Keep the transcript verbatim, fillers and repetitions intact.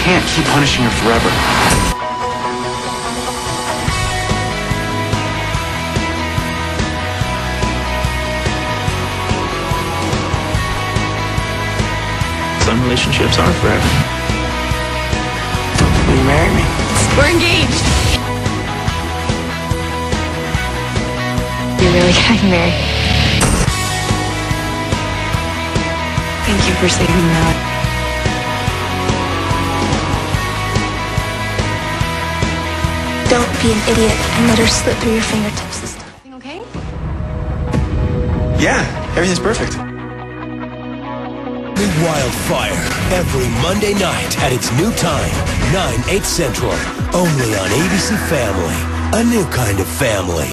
can't keep punishing her forever. Some relationships aren't forever. Will you marry me? We're engaged. You're really getting married. Thank you for saving that. Don't be an idiot and let her slip through your fingertips this time. Everything okay? Yeah, everything's perfect. Wildfire, every Monday night at its new time, nine, eight Central, only on A B C Family, a new kind of family.